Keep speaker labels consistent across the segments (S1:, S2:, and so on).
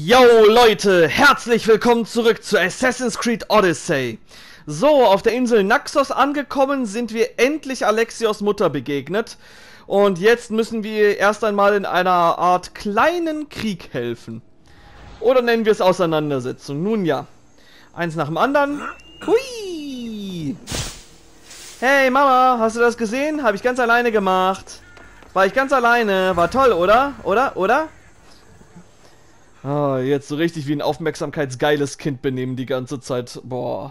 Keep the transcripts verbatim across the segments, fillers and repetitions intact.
S1: Yo Leute, herzlich willkommen zurück zu Assassin's Creed Odyssey. So, auf der Insel Naxos angekommen, sind wir endlich Alexios Mutter begegnet. Und jetzt müssen wir erst einmal in einer Art kleinen Krieg helfen. Oder nennen wir es Auseinandersetzung. Nun ja, eins nach dem anderen. Hui! Hey Mama, hast du das gesehen? Habe ich ganz alleine gemacht. War ich ganz alleine. War toll, oder? Oder? Oder? Ah, jetzt so richtig wie ein aufmerksamkeitsgeiles Kind benehmen die ganze Zeit. Boah.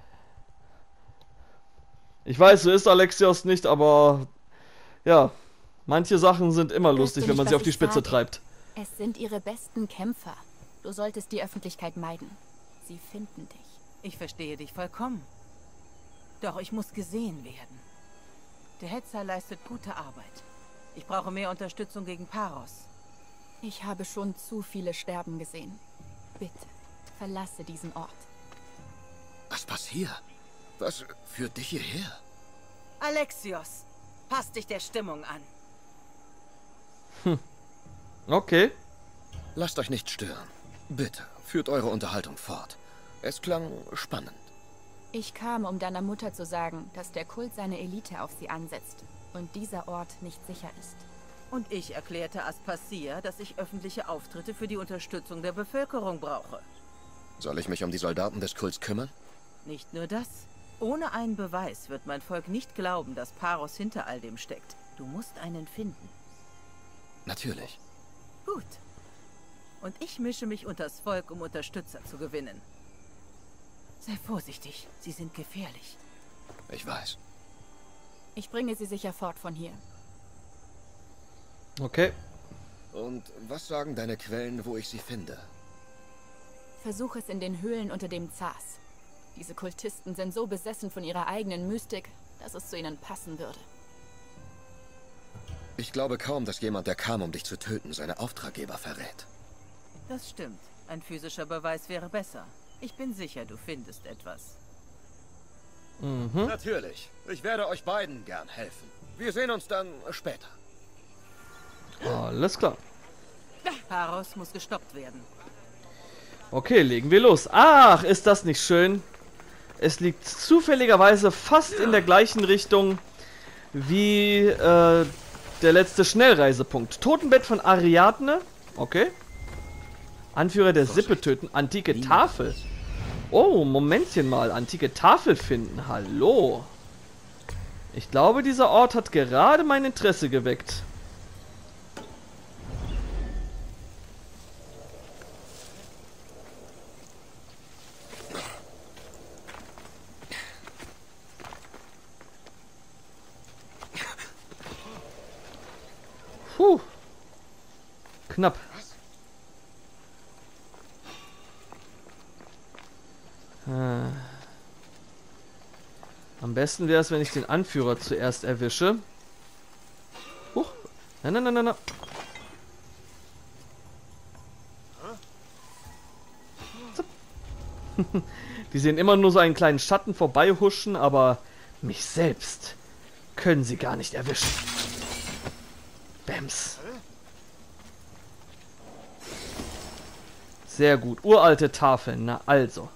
S1: Ich weiß, so ist Alexios nicht, aber ja, manche Sachen sind immer lustig, wenn man sie auf die Spitze treibt.
S2: Es sind ihre besten Kämpfer. Du solltest die Öffentlichkeit meiden. Sie finden dich.
S3: Ich verstehe dich vollkommen. Doch ich muss gesehen werden. Der Hetzer leistet gute Arbeit. Ich brauche mehr Unterstützung gegen Paros.
S2: Ich habe schon zu viele sterben gesehen. Bitte, verlasse diesen Ort.
S4: Was passiert? Was führt dich hierher?
S3: Alexios, pass dich der Stimmung an.
S1: Hm. Okay.
S4: Lasst euch nicht stören. Bitte, führt eure Unterhaltung fort. Es klang spannend.
S2: Ich kam, um deiner Mutter zu sagen, dass der Kult seine Elite auf sie ansetzt und dieser Ort nicht sicher ist.
S3: Und ich erklärte Aspasia, dass ich öffentliche Auftritte für die Unterstützung der Bevölkerung brauche.
S4: Soll ich mich um die Soldaten des Kults kümmern?
S3: Nicht nur das. Ohne einen Beweis wird mein Volk nicht glauben, dass Paros hinter all dem steckt. Du musst einen finden.
S4: Natürlich.
S3: Gut. Und ich mische mich unters Volk, um Unterstützer zu gewinnen. Sei vorsichtig, sie sind gefährlich.
S4: Ich weiß.
S2: Ich bringe sie sicher fort von hier.
S1: Okay.
S4: Und was sagen deine Quellen, wo ich sie finde?
S2: Versuch es in den Höhlen unter dem Zars. Diese Kultisten sind so besessen von ihrer eigenen Mystik, dass es zu ihnen passen würde.
S4: Ich glaube kaum, dass jemand, der kam, um dich zu töten, seine Auftraggeber verrät.
S3: Das stimmt. Ein physischer Beweis wäre besser. Ich bin sicher, du findest etwas.
S1: Mhm.
S4: Natürlich. Ich werde euch beiden gern helfen. Wir sehen uns dann später.
S1: Alles klar.
S3: Paros muss gestoppt werden.
S1: Okay, legen wir los. Ach, ist das nicht schön? Es liegt zufälligerweise fast in der gleichen Richtung wie äh, der letzte Schnellreisepunkt. Totenbett von Ariadne. Okay. Anführer der Sippe töten. Antike Tafel. Oh, Momentchen mal. Antike Tafel finden. Hallo. Ich glaube, dieser Ort hat gerade mein Interesse geweckt. Puh. Knapp. Ah. Am besten wäre es, wenn ich den Anführer zuerst erwische. Huch. Nein, nein, nein, nein, nein. Die sehen immer nur so einen kleinen Schatten vorbeihuschen, aber mich selbst können sie gar nicht erwischen. Bams. Sehr gut. Uralte Tafeln. Na also.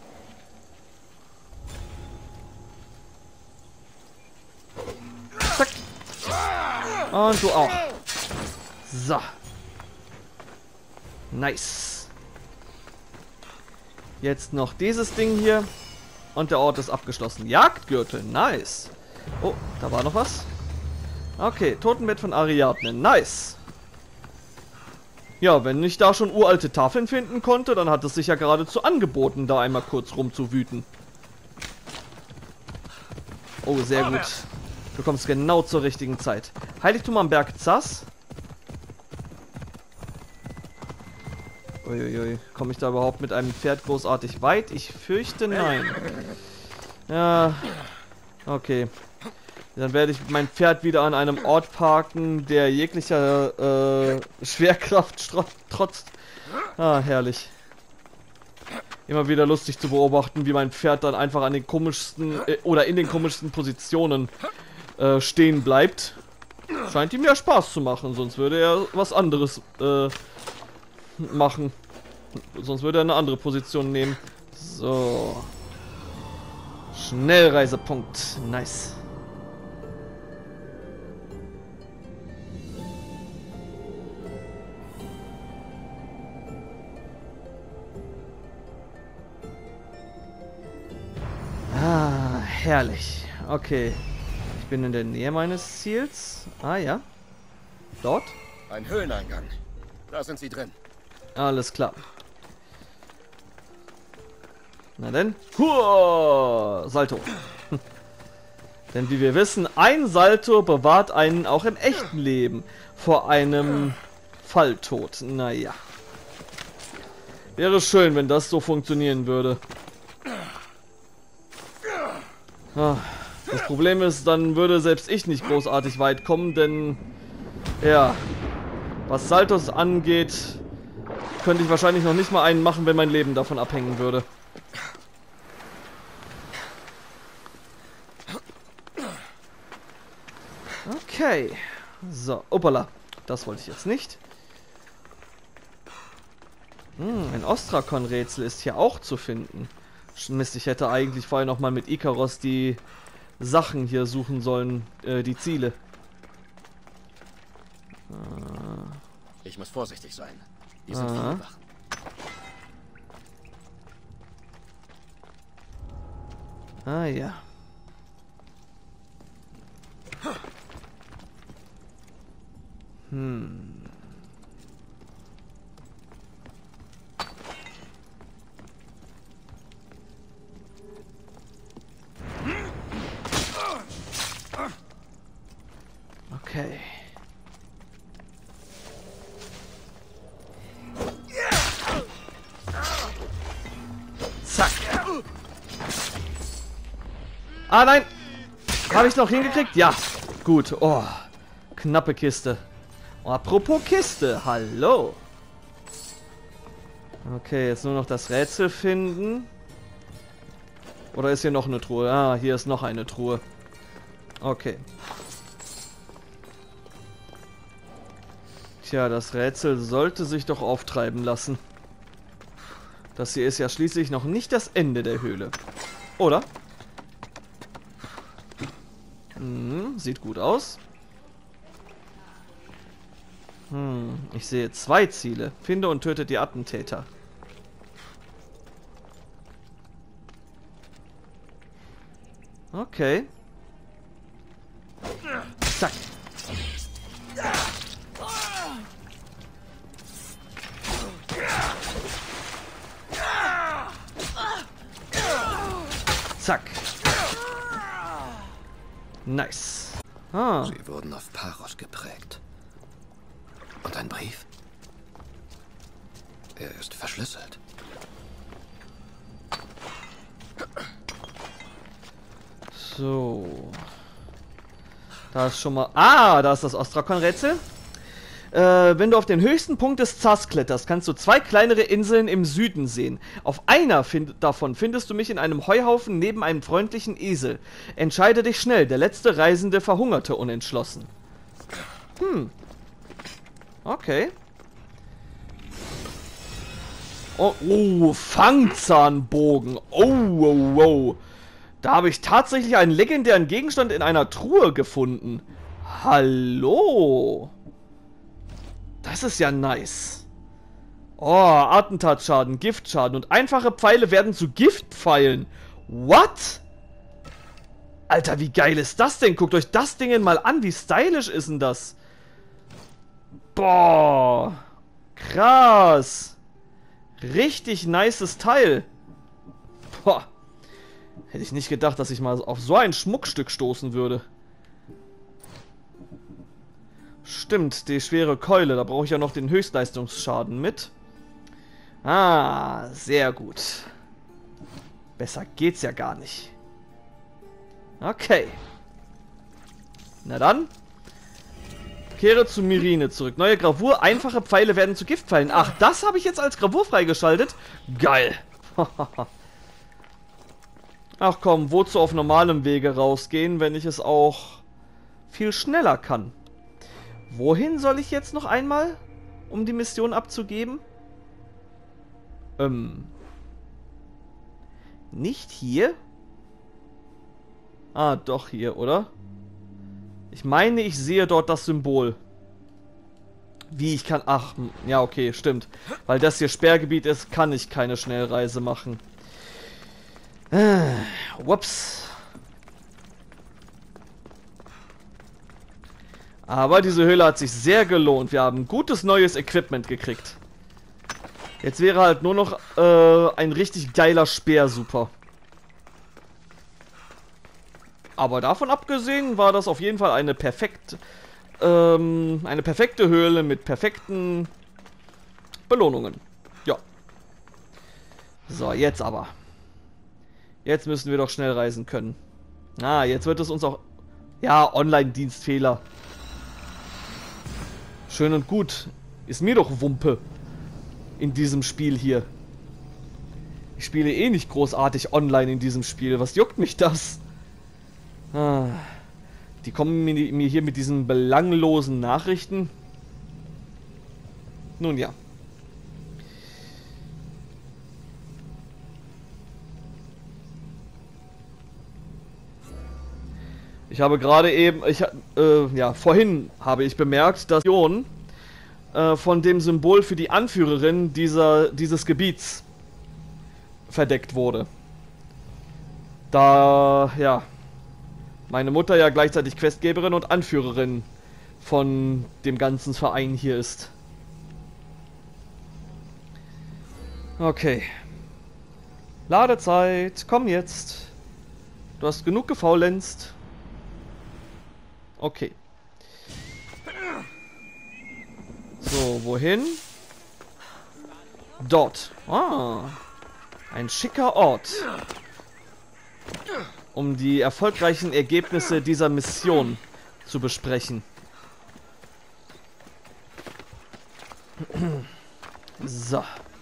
S1: Zack. Und du auch. So. Nice. Jetzt noch dieses Ding hier. Und der Ort ist abgeschlossen. Jagdgürtel. Nice. Oh, da war noch was. Okay, Totenbett von Ariadne. Nice. Ja, wenn ich da schon uralte Tafeln finden konnte, dann hat es sich ja geradezu angeboten, da einmal kurz rumzuwüten. Oh, sehr gut. Du kommst genau zur richtigen Zeit. Heiligtum am Berg Zas. Uiuiui. Komme ich da überhaupt mit einem Pferd großartig weit? Ich fürchte, nein. Ja. Okay. Dann werde ich mein Pferd wieder an einem Ort parken, der jeglicher äh, Schwerkraft trotzt. Ah, herrlich. Immer wieder lustig zu beobachten, wie mein Pferd dann einfach an den komischsten äh, oder in den komischsten Positionen äh, stehen bleibt. Scheint ihm ja Spaß zu machen, sonst würde er was anderes äh, machen. Sonst würde er eine andere Position nehmen. So. Schnellreisepunkt. Nice. Ah, herrlich. Okay. Ich bin in der Nähe meines Ziels. Ah ja. Dort?
S4: Ein Höhleneingang. Da sind sie drin.
S1: Alles klar. Na denn. Huah, Salto. Denn wie wir wissen, ein Salto bewahrt einen auch im echten Leben vor einem Falltod. Naja. Wäre schön, wenn das so funktionieren würde. Ah, das Problem ist, dann würde selbst ich nicht großartig weit kommen, denn ja, was Saltos angeht, könnte ich wahrscheinlich noch nicht mal einen machen, wenn mein Leben davon abhängen würde. Okay. So, opala. Das wollte ich jetzt nicht. Hm, ein Ostrakon-Rätsel ist hier auch zu finden. Mist, ich hätte eigentlich vorher nochmal mit Ikaros die Sachen hier suchen sollen, äh, die Ziele.
S4: Ich muss vorsichtig sein. Hier sind
S1: Aha.
S4: viele Wachen.
S1: Ah ja. Hm. Okay. Zack. Ah, nein. Habe ich noch hingekriegt? Ja. Gut. Oh. Knappe Kiste. Oh, apropos Kiste. Hallo. Okay, jetzt nur noch das Rätsel finden. Oder ist hier noch eine Truhe? Ah, hier ist noch eine Truhe. Okay. Tja, das Rätsel sollte sich doch auftreiben lassen. Das hier ist ja schließlich noch nicht das Ende der Höhle. Oder? Hm, sieht gut aus. Hm, ich sehe zwei Ziele. Finde und töte die Attentäter. Okay. Zack. Zack. Nice. Ah.
S4: Sie wurden auf Paros geprägt. Und ein Brief? Er ist verschlüsselt.
S1: So. Da ist schon mal... Ah, da ist das Ostrakon-Rätsel. Äh, wenn du auf den höchsten Punkt des Zars kletterst, kannst du zwei kleinere Inseln im Süden sehen. Auf einer find davon findest du mich in einem Heuhaufen neben einem freundlichen Esel. Entscheide dich schnell, der letzte Reisende verhungerte unentschlossen. Hm. Okay. Oh, oh, Fangzahnbogen. Oh, oh, oh. Da habe ich tatsächlich einen legendären Gegenstand in einer Truhe gefunden. Hallo. Das ist ja nice. Oh, Attentatsschaden, Giftschaden und einfache Pfeile werden zu Giftpfeilen. What? Alter, wie geil ist das denn? Guckt euch das Ding mal an. Wie stylisch ist denn das? Boah. Krass. Richtig nices Teil. Boah. Hätte ich nicht gedacht, dass ich mal auf so ein Schmuckstück stoßen würde. Stimmt, die schwere Keule. Da brauche ich ja noch den Höchstleistungsschaden mit. Ah, sehr gut. Besser geht's ja gar nicht. Okay. Na dann. Kehre zu Myrine zurück. Neue Gravur. Einfache Pfeile werden zu Giftpfeilen. Ach, das habe ich jetzt als Gravur freigeschaltet? Geil. Ach komm, wozu auf normalem Wege rausgehen, wenn ich es auch viel schneller kann? Wohin soll ich jetzt noch einmal, um die Mission abzugeben? Ähm. Nicht hier? Ah, doch hier, oder? Ich meine, ich sehe dort das Symbol. Wie, ich kann... Ach, ja, okay, stimmt. Weil das hier Sperrgebiet ist, kann ich keine Schnellreise machen. Äh, whoops. Aber diese Höhle hat sich sehr gelohnt. Wir haben gutes neues Equipment gekriegt. Jetzt wäre halt nur noch äh, ein richtig geiler Speer super. Aber davon abgesehen war das auf jeden Fall eine perfekt, ähm, eine perfekte Höhle mit perfekten Belohnungen. Ja. So, jetzt aber. Jetzt müssen wir doch schnell reisen können. Ah, jetzt wird es uns auch... Ja, Online-Dienstfehler. Schön und gut. Ist mir doch Wumpe. In diesem Spiel hier. Ich spiele eh nicht großartig online in diesem Spiel. Was juckt mich das? Ah, die kommen mir hier mit diesen belanglosen Nachrichten. Nun ja. Ich habe gerade eben, ich äh, ja, vorhin habe ich bemerkt, dass die äh, von dem Symbol für die Anführerin dieser, dieses Gebiets verdeckt wurde. Da, ja, meine Mutter ja gleichzeitig Questgeberin und Anführerin von dem ganzen Verein hier ist. Okay. Ladezeit, komm jetzt. Du hast genug gefaulenzt. Okay. So, wohin? Dort. Ah. Ein schicker Ort. Um die erfolgreichen Ergebnisse dieser Mission zu besprechen. So.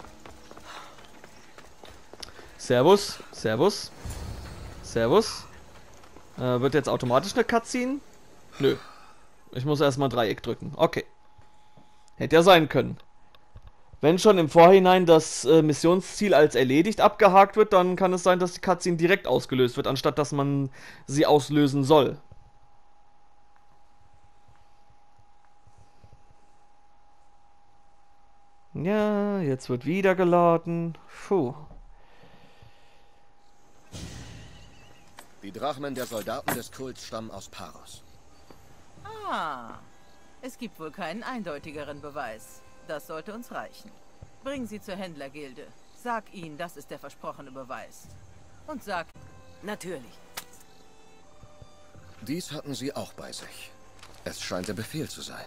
S1: Servus. Servus. Servus. Äh, wird jetzt automatisch eine Cutscene? Nö. Ich muss erstmal Dreieck drücken. Okay. Hätte ja sein können. Wenn schon im Vorhinein das äh, Missionsziel als erledigt abgehakt wird, dann kann es sein, dass die Cutscene direkt ausgelöst wird, anstatt dass man sie auslösen soll. Ja, jetzt wird wieder geladen. Puh.
S4: Die Drachmen der Soldaten des Kults stammen aus Paros.
S3: Ah, es gibt wohl keinen eindeutigeren Beweis. Das sollte uns reichen. Bring sie zur Händlergilde. Sag ihnen, das ist der versprochene Beweis. Und sag... Natürlich.
S4: Dies hatten sie auch bei sich. Es scheint der Befehl zu sein.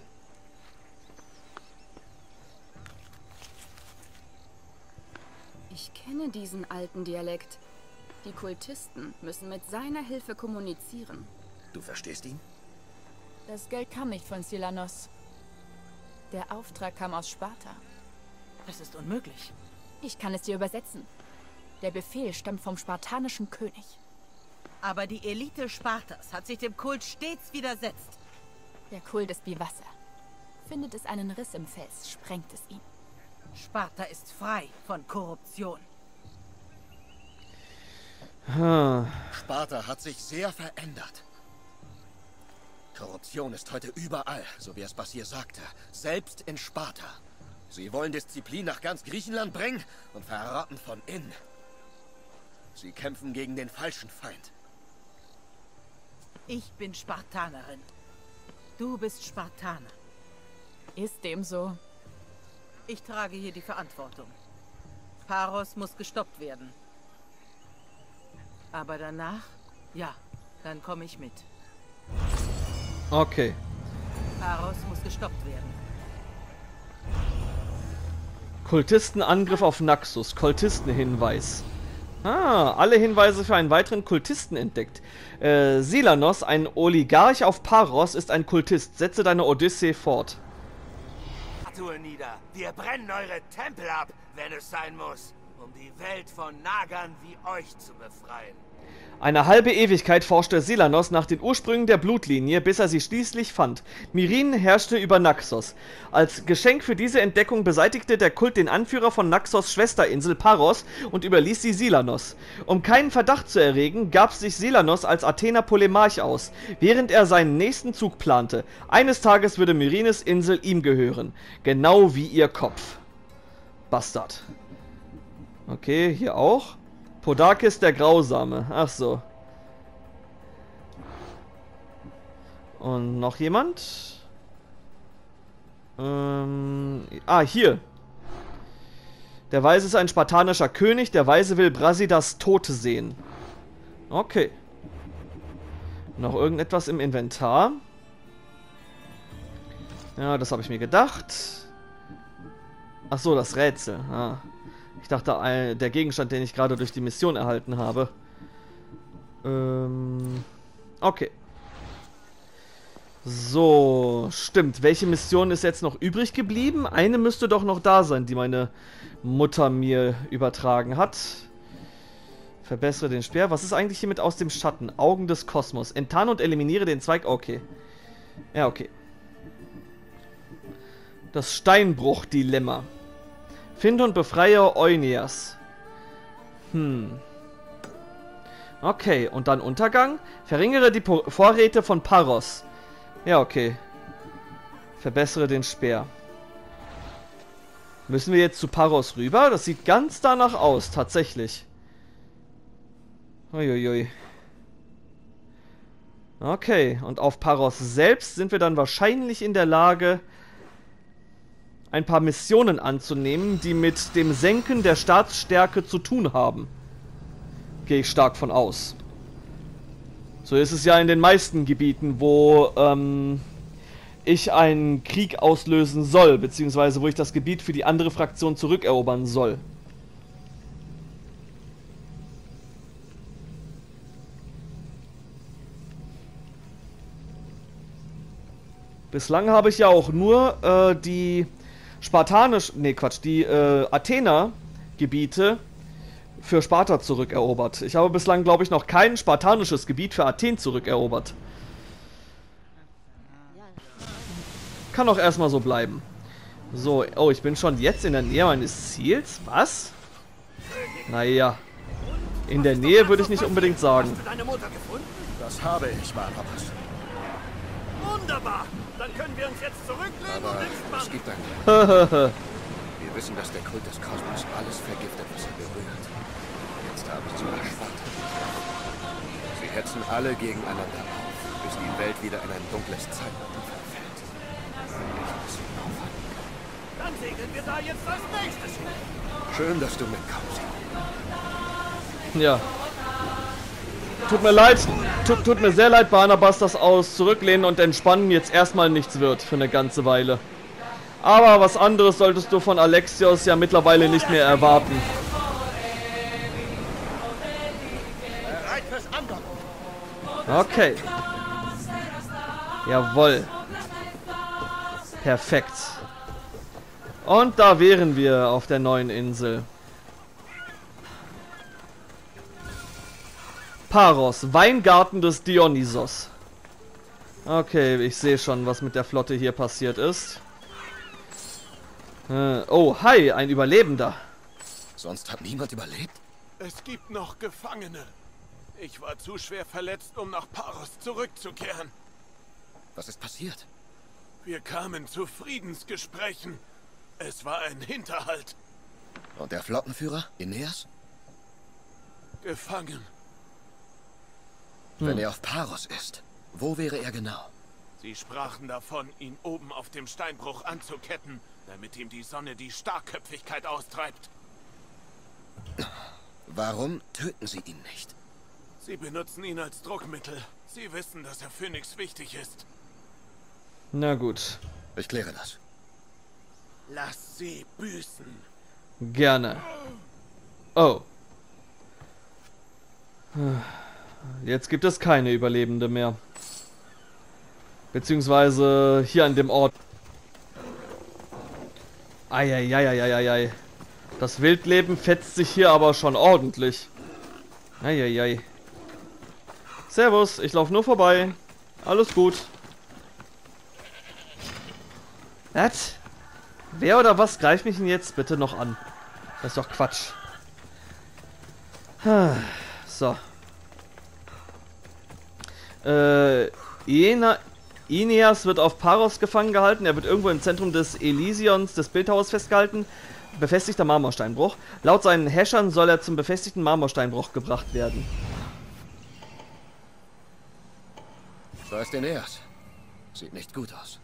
S2: Ich kenne diesen alten Dialekt. Die Kultisten müssen mit seiner Hilfe kommunizieren.
S4: Du verstehst ihn?
S2: Das Geld kam nicht von Silanos. Der Auftrag kam aus Sparta.
S3: Das ist unmöglich.
S2: Ich kann es dir übersetzen. Der Befehl stammt vom spartanischen König.
S3: Aber die Elite Spartas hat sich dem Kult stets widersetzt.
S2: Der Kult ist wie Wasser. Findet es einen Riss im Fels, sprengt es ihn.
S3: Sparta ist frei von Korruption.
S1: Hm.
S4: Sparta hat sich sehr verändert. Korruption ist heute überall, so wie es Basir sagte. Selbst in Sparta. Sie wollen Disziplin nach ganz Griechenland bringen und verraten von innen. Sie kämpfen gegen den falschen Feind.
S3: Ich bin Spartanerin. Du bist Spartaner.
S2: Ist dem so?
S3: Ich trage hier die Verantwortung. Paros muss gestoppt werden. Aber danach, ja, dann komme ich mit.
S1: Okay.
S3: Paros muss gestoppt werden.
S1: Kultistenangriff auf Naxos. Kultistenhinweis. Ah, alle Hinweise für einen weiteren Kultisten entdeckt. Äh, Silanos, ein Oligarch auf Paros, ist ein Kultist. Setze deine Odyssee fort.
S5: Statue nieder. Wir brennen eure Tempel ab, wenn es sein muss.
S4: um die Welt von Nagern wie euch zu befreien.
S1: Eine halbe Ewigkeit forschte Selanos nach den Ursprüngen der Blutlinie, bis er sie schließlich fand. Mirin herrschte über Naxos. Als Geschenk für diese Entdeckung beseitigte der Kult den Anführer von Naxos Schwesterinsel Paros und überließ sie Selanos. Um keinen Verdacht zu erregen, gab sich Selanos als Athener Polemarch aus, während er seinen nächsten Zug plante. Eines Tages würde Myrines Insel ihm gehören. Genau wie ihr Kopf. Bastard. Okay, hier auch. Podakis der Grausame. Ach so. Und noch jemand? Ähm, ah, hier. Der Weise ist ein spartanischer König. Der Weise will Brasidas Tod sehen. Okay. Noch irgendetwas im Inventar? Ja, das habe ich mir gedacht. Ach so, das Rätsel. Ah. Ich dachte, der Gegenstand, den ich gerade durch die Mission erhalten habe. Ähm, okay. So, stimmt. Welche Mission ist jetzt noch übrig geblieben? Eine müsste doch noch da sein, die meine Mutter mir übertragen hat. Verbessere den Speer. Was ist eigentlich hiermit aus dem Schatten? Augen des Kosmos. Enttarne und eliminiere den Zweig. Okay. Ja, okay. Das Steinbruch-Dilemma. Finde und befreie Eunias. Hm. Okay, und dann Untergang. Verringere die po Vorräte von Paros. Ja, okay. Verbessere den Speer. Müssen wir jetzt zu Paros rüber? Das sieht ganz danach aus, tatsächlich. Uiuiui. Okay, und auf Paros selbst sind wir dann wahrscheinlich in der Lage, ein paar Missionen anzunehmen, die mit dem Senken der Staatsstärke zu tun haben. Gehe ich stark von aus. So ist es ja in den meisten Gebieten, wo ähm, ich einen Krieg auslösen soll, beziehungsweise wo ich das Gebiet für die andere Fraktion zurückerobern soll. Bislang habe ich ja auch nur äh, die spartanisch, nee Quatsch, die äh, Athener-Gebiete für Sparta zurückerobert. Ich habe bislang, glaube ich, noch kein spartanisches Gebiet für Athen zurückerobert. Kann auch erstmal so bleiben. So, oh, ich bin schon jetzt in der Nähe meines Ziels? Was? Naja. In der Nähe würde ich nicht unbedingt sagen.
S4: Hast du deine Mutter gefunden?
S5: Das habe ich, Barnabas.
S4: Wunderbar! Dann können wir uns jetzt zurücklegen
S5: Aber
S4: und
S5: es
S4: entspannen.
S5: gibt ein... Wir wissen, dass der Kult des Kosmos alles vergiftet, was er berührt. Jetzt haben sie sogar Sparta. Sie hetzen alle gegeneinander auf, bis die Welt wieder in ein dunkles Zeitalter verfällt. Ich muss ihn aufhalten.
S4: Dann segeln wir da jetzt als nächstes hin.
S5: Schön, dass du mitkommst.
S1: Ja. Tut mir leid, tut, tut mir sehr leid, Barnabas, dass aus Zurücklehnen und Entspannen jetzt erstmal nichts wird für eine ganze Weile. Aber was anderes solltest du von Alexios ja mittlerweile nicht mehr erwarten. Okay. Jawohl. Perfekt. Und da wären wir auf der neuen Insel. Paros, Weingarten des Dionysos. Okay, ich sehe schon, was mit der Flotte hier passiert ist. Äh, oh, hi, ein Überlebender.
S5: Sonst hat niemand überlebt?
S6: Es gibt noch Gefangene. Ich war zu schwer verletzt, um nach Paros zurückzukehren.
S5: Was ist passiert?
S6: Wir kamen zu Friedensgesprächen. Es war ein Hinterhalt.
S5: Und der Flottenführer, Aeneas?
S6: Gefangen.
S5: Wenn
S1: Hm.
S5: er auf Paros ist, wo wäre er genau?
S6: Sie sprachen davon, ihn oben auf dem Steinbruch anzuketten, damit ihm die Sonne die Starkköpfigkeit austreibt.
S5: Warum töten sie ihn nicht?
S6: Sie benutzen ihn als Druckmittel. Sie wissen, dass er Phönix wichtig ist.
S1: Na gut.
S5: Ich kläre das.
S6: Lass sie büßen.
S1: Gerne. Oh. Jetzt gibt es keine Überlebende mehr. Beziehungsweise hier an dem Ort. Eieieiei. Das Wildleben fetzt sich hier aber schon ordentlich. Eieiei. Servus, ich laufe nur vorbei. Alles gut. Was? Wer oder was greift mich denn jetzt bitte noch an? Das ist doch Quatsch. So. Äh, Iena, Aeneas wird auf Paros gefangen gehalten. Er wird irgendwo im Zentrum des Elysions, des Bildhauers, festgehalten. Befestigter Marmorsteinbruch. Laut seinen Häschern soll er zum befestigten Marmorsteinbruch gebracht werden.
S4: So ist Aeneas. Sieht nicht gut aus.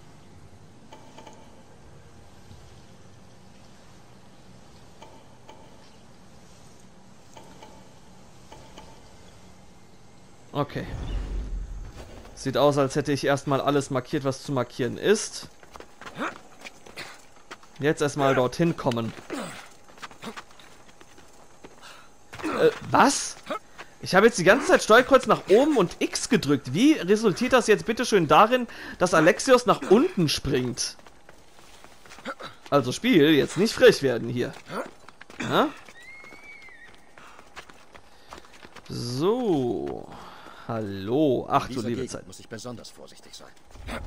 S1: Okay. Sieht aus, als hätte ich erstmal alles markiert, was zu markieren ist. Jetzt erstmal dorthin kommen. Äh, was? Ich habe jetzt die ganze Zeit Steuerkreuz nach oben und X gedrückt. Wie resultiert das jetzt bitteschön darin, dass Alexios nach unten springt? Also Spiel, jetzt nicht frech werden hier. Ja? So. Hallo. Ach du liebe Zeit.
S4: Muss ich besonders vorsichtig sein.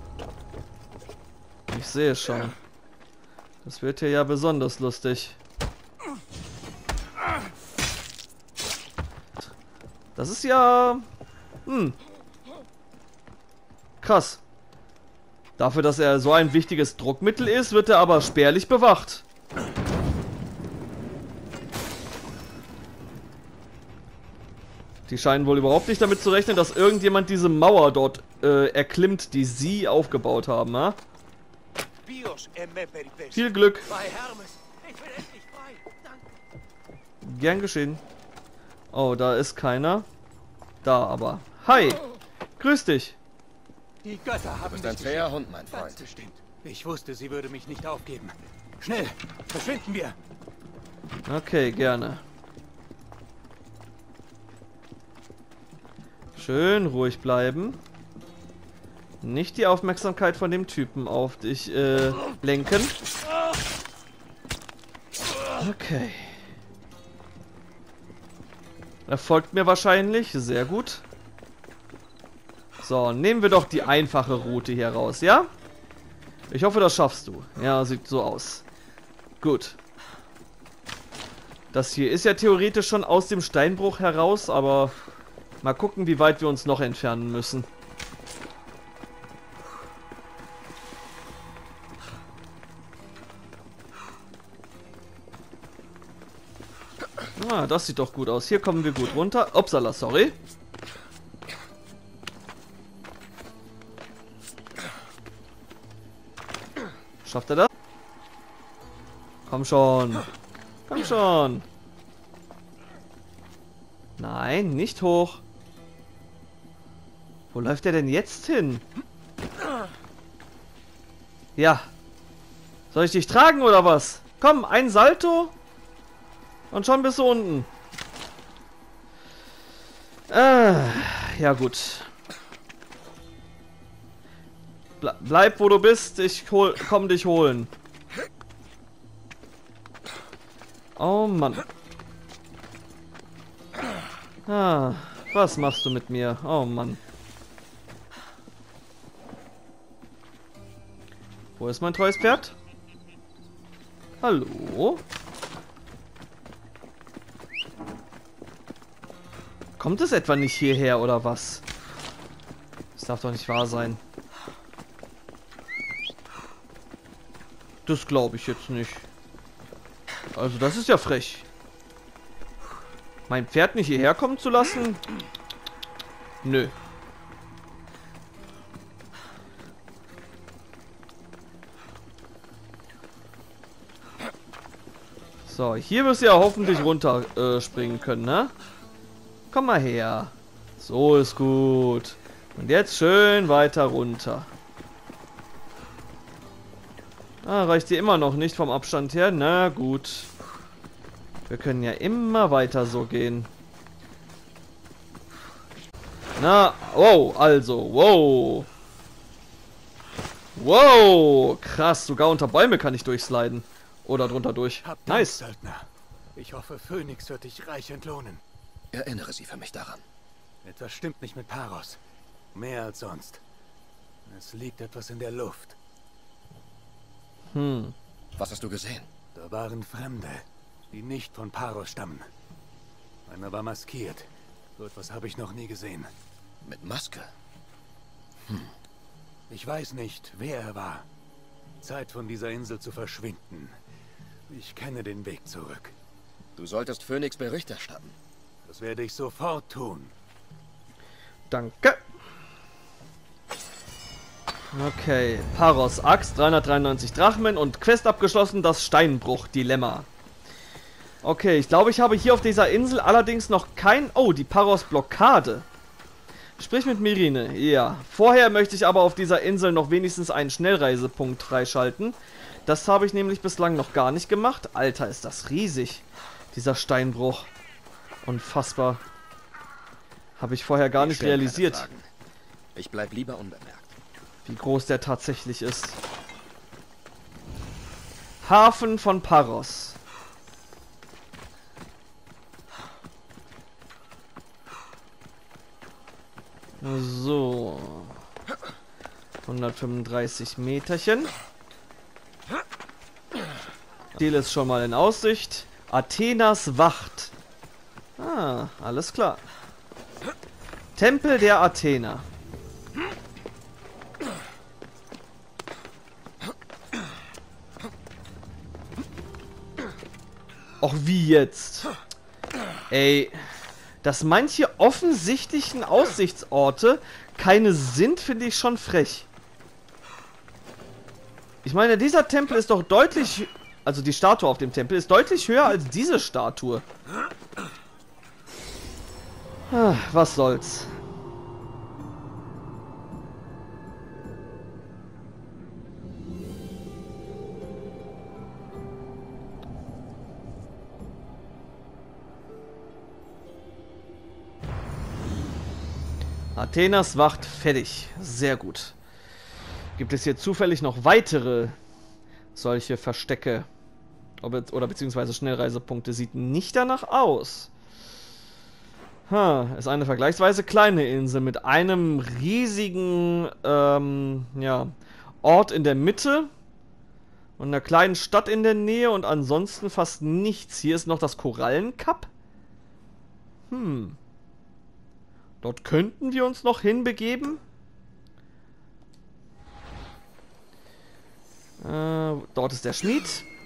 S1: Ich sehe schon. Das wird hier ja besonders lustig. Das ist ja... Hm. Krass. Dafür, dass er so ein wichtiges Druckmittel ist, wird er aber spärlich bewacht. Die scheinen wohl überhaupt nicht damit zu rechnen, dass irgendjemand diese Mauer dort äh, erklimmt, die sie aufgebaut haben, ha? Viel Glück. Gern geschehen. Oh, da ist keiner. Da aber. Hi. Grüß dich.
S7: Die Götter haben
S4: Du bist ein zäher Hund, mein Freund.
S7: bestimmt. Ich wusste, sie würde mich nicht aufgeben. Schnell, verschwinden wir.
S1: Okay, gerne. Schön ruhig bleiben. Nicht die Aufmerksamkeit von dem Typen auf dich äh, lenken. Okay. Er folgt mir wahrscheinlich. Sehr gut. So, nehmen wir doch die einfache Route hier raus, ja? Ich hoffe, das schaffst du. Ja, sieht so aus. Gut. Das hier ist ja theoretisch schon aus dem Steinbruch heraus, aber mal gucken, wie weit wir uns noch entfernen müssen. Ah, das sieht doch gut aus. Hier kommen wir gut runter. Upsala, sorry. Schafft er das? Komm schon. Komm schon. Nein, nicht hoch. Wo läuft er denn jetzt hin? Ja. Soll ich dich tragen oder was? Komm, ein Salto. Und schon bist du unten. Äh, ja gut. Ble bleib, wo du bist. Ich hol, komm dich holen. Oh Mann. Ah, was machst du mit mir? Oh Mann. Wo ist mein treues Pferd? Hallo? Kommt es etwa nicht hierher oder was? Das darf doch nicht wahr sein. Das glaube ich jetzt nicht. Also das ist ja frech. Mein Pferd nicht hierher kommen zu lassen? Nö. So, hier wirst du ja hoffentlich runter äh, springen können, ne? Komm mal her. So ist gut. Und jetzt schön weiter runter. Ah, reicht dir immer noch nicht vom Abstand her? Na gut. Wir können ja immer weiter so gehen. Na, wow, also, wow. Wow, krass, sogar unter Bäume kann ich durchsliden. Oder drunter durch.
S7: Hab Dank,
S1: Nice.
S7: Söldner. Ich hoffe, Phönix wird dich reich entlohnen.
S4: Erinnere sie für mich daran.
S7: Etwas stimmt nicht mit Paros. Mehr als sonst. Es liegt etwas in der Luft.
S1: Hm.
S4: Was hast du gesehen?
S7: Da waren Fremde, die nicht von Paros stammen. Einer war maskiert. So etwas habe ich noch nie gesehen.
S4: Mit Maske?
S7: Ich weiß nicht, wer er war. Zeit, von dieser Insel zu verschwinden. Ich kenne den Weg zurück.
S4: Du solltest Phönix Bericht erstatten.
S7: Das werde ich sofort tun.
S1: Danke. Okay, Paros Axt, dreihundertdreiundneunzig Drachmen und Quest abgeschlossen, das Steinbruch-Dilemma. Okay, ich glaube, ich habe hier auf dieser Insel allerdings noch kein... Oh, die Paros-Blockade. Sprich mit Myrine, ja. Vorher möchte ich aber auf dieser Insel noch wenigstens einen Schnellreisepunkt freischalten. Das habe ich nämlich bislang noch gar nicht gemacht. Alter, ist das riesig, dieser Steinbruch. Unfassbar. Habe ich vorher gar
S4: Ich
S1: nicht
S4: stelle keine
S1: realisiert,
S4: Fragen. Ich bleib lieber unbemerkt.
S1: wie groß der tatsächlich ist. Hafen von Paros. So. hundertfünfunddreißig Meterchen. Ziel ist schon mal in Aussicht. Athenas Wacht. Ah, alles klar. Tempel der Athena. Och, wie jetzt? Ey, dass manche offensichtlichen Aussichtsorte keine sind, finde ich schon frech. Ich meine, dieser Tempel ist doch deutlich... Also die Statue auf dem Tempel ist deutlich höher als diese Statue. Ah, was soll's. Athenas Wacht fertig. Sehr gut. Gibt es hier zufällig noch weitere solche Verstecke? Ob jetzt, oder beziehungsweise Schnellreisepunkte? Sieht nicht danach aus. Ha, ist eine vergleichsweise kleine Insel mit einem riesigen ähm, ja, Ort in der Mitte und einer kleinen Stadt in der Nähe und ansonsten fast nichts. Hier ist noch das Korallenkap. Hm. Dort könnten wir uns noch hinbegeben. Äh, dort ist der Schmied.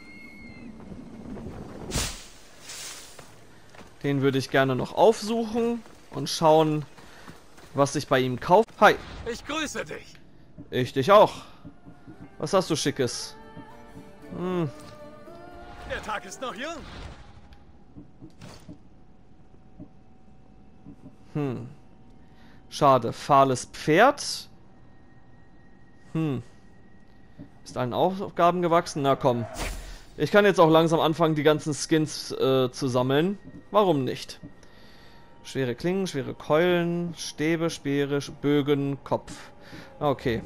S1: Den würde ich gerne noch aufsuchen und schauen, was sich bei ihm kauft. Hi.
S7: Ich grüße dich.
S1: Ich dich auch. Was hast du Schickes? Hm.
S7: Der Tag ist noch jung.
S1: Hm. Schade. Fahles Pferd. Hm. Ist allen Aufgaben gewachsen? Na komm. Ich kann jetzt auch langsam anfangen, die ganzen Skins äh, zu sammeln. Warum nicht? Schwere Klingen, schwere Keulen, Stäbe, Speere, Bögen, Kopf. Okay.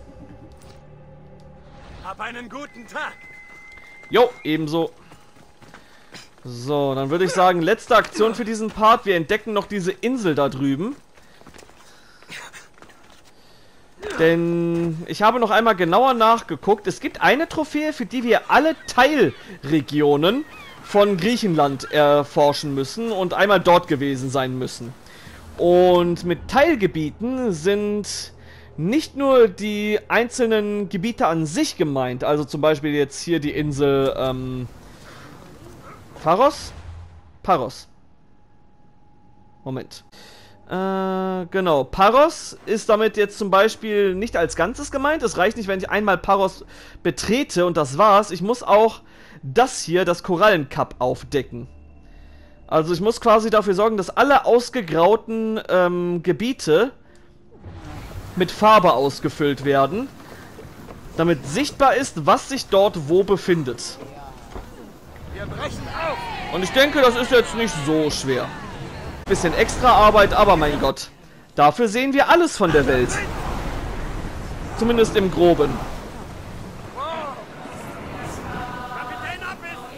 S7: Hab einen guten Tag.
S1: Jo, ebenso. So, dann würde ich sagen, letzte Aktion für diesen Part. Wir entdecken noch diese Insel da drüben. Denn ich habe noch einmal genauer nachgeguckt. Es gibt eine Trophäe, für die wir alle Teilregionen von Griechenland erforschen müssen und einmal dort gewesen sein müssen. Und mit Teilgebieten sind nicht nur die einzelnen Gebiete an sich gemeint, also zum Beispiel jetzt hier die Insel ähm, Paros? Paros. Moment. Äh, genau. Paros ist damit jetzt zum Beispiel nicht als Ganzes gemeint. Es reicht nicht, wenn ich einmal Paros betrete und das war's. Ich muss auch das hier, das Korallenkap, aufdecken. Also ich muss quasi dafür sorgen, dass alle ausgegrauten ähm, Gebiete mit Farbe ausgefüllt werden, damit sichtbar ist, was sich dort wo befindet.
S7: Wir brechen auf.
S1: Und ich denke, das ist jetzt nicht so schwer. Bisschen extra Arbeit, aber mein Gott. Dafür sehen wir alles von der Welt. Zumindest im Groben.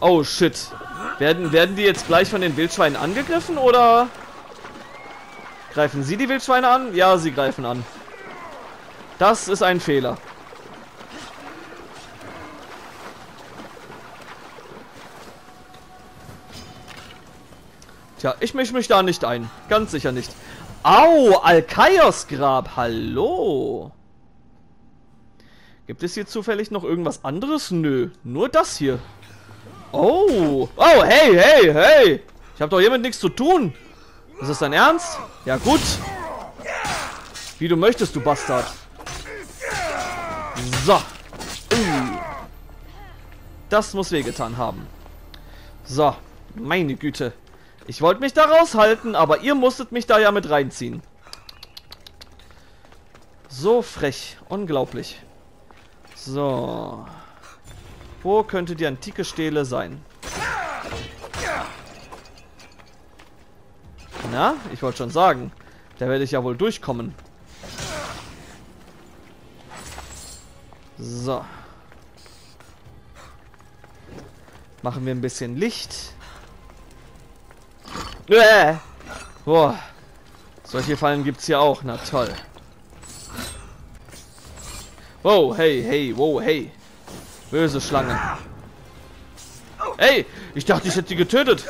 S1: Oh, shit. Werden, werden die jetzt gleich von den Wildschweinen angegriffen, oder... Greifen sie die Wildschweine an? Ja, sie greifen an. Das ist ein Fehler. Tja, ich mische mich da nicht ein. Ganz sicher nicht. Au, Alkaios Grab. Hallo. Gibt es hier zufällig noch irgendwas anderes? Nö, nur das hier. Oh. Oh, hey, hey, hey. Ich habe doch hiermit nichts zu tun. Ist das dein Ernst? Ja, gut. Wie du möchtest, du Bastard. So. Uh. Das muss wehgetan haben. So. Meine Güte. Ich wollte mich da raushalten, aber ihr musstet mich da ja mit reinziehen. So frech. Unglaublich. So. Wo könnte die antike Stele sein? Na, ich wollte schon sagen. Da werde ich ja wohl durchkommen. So. Machen wir ein bisschen Licht. Äh. Boah. Solche Fallen gibt's hier auch. Na toll. Wow, hey, hey, wow, hey. Böse Schlange. Hey, ich dachte, ich hätte sie getötet.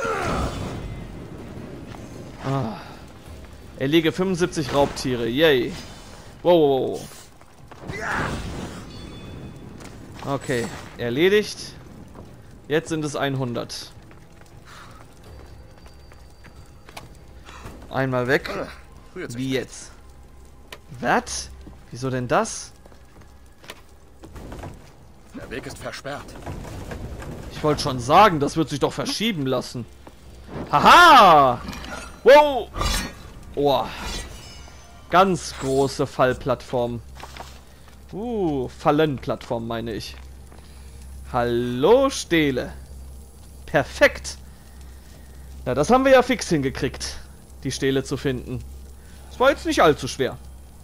S1: Ah. Erlege fünfundsiebzig Raubtiere. Yay. Wow, wow, wow. Okay, erledigt. Jetzt sind es hundert. Einmal weg. Wie jetzt? Was? Wieso denn das?
S4: Der Weg ist versperrt.
S1: Ich wollte schon sagen, das wird sich doch verschieben lassen. Haha! Wow! Oh. Ganz große Fallplattform. Uh, Fallenplattform meine ich. Hallo Stele. Perfekt. Ja, das haben wir ja fix hingekriegt, die Stele zu finden. Das war jetzt nicht allzu schwer.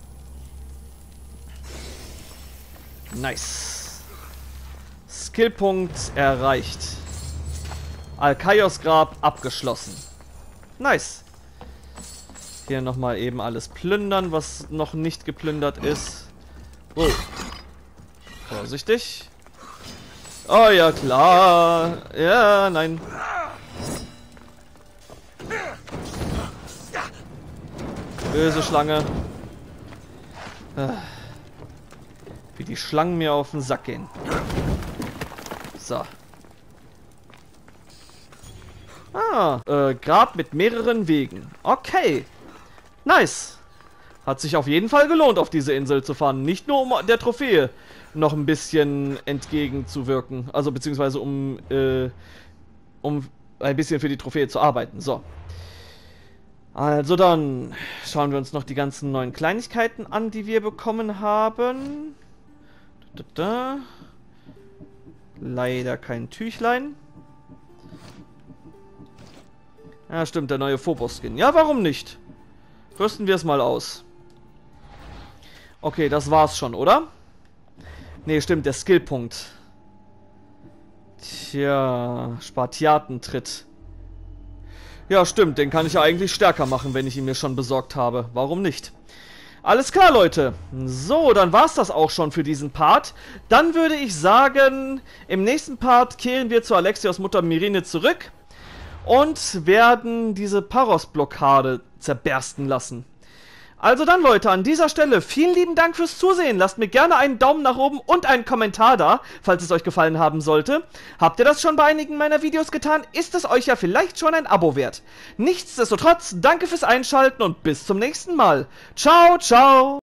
S1: Nice. Skillpunkt erreicht. Alkaios Grab abgeschlossen. Nice. Hier nochmal eben alles plündern, was noch nicht geplündert ist. Oh. Vorsichtig. Oh ja, klar. Ja, nein. Böse Schlange. Wie die Schlangen mir auf den Sack gehen. So. Ah, äh, Grab mit mehreren Wegen. Okay. Nice. Hat sich auf jeden Fall gelohnt, auf diese Insel zu fahren. Nicht nur um der Trophäe noch ein bisschen entgegenzuwirken. Also beziehungsweise um, äh, um ein bisschen für die Trophäe zu arbeiten. So. Also dann schauen wir uns noch die ganzen neuen Kleinigkeiten an, die wir bekommen haben. Da, da, da. Leider kein Tüchlein. Ja, stimmt, der neue Phobos-Skin. Ja, warum nicht? Rüsten wir es mal aus. Okay, das war's schon, oder? Ne, stimmt, der Skillpunkt. Tja, Spartiatentritt. Ja, stimmt, den kann ich ja eigentlich stärker machen, wenn ich ihn mir schon besorgt habe. Warum nicht? Alles klar, Leute. So, dann war's das auch schon für diesen Part. Dann würde ich sagen, im nächsten Part kehren wir zu Alexios Mutter Myrrine zurück und werden diese Paros-Blockade zerbersten lassen. Also dann, Leute, an dieser Stelle vielen lieben Dank fürs Zusehen. Lasst mir gerne einen Daumen nach oben und einen Kommentar da, falls es euch gefallen haben sollte. Habt ihr das schon bei einigen meiner Videos getan? Ist es euch ja vielleicht schon ein Abo wert. Nichtsdestotrotz, danke fürs Einschalten und bis zum nächsten Mal. Ciao, ciao.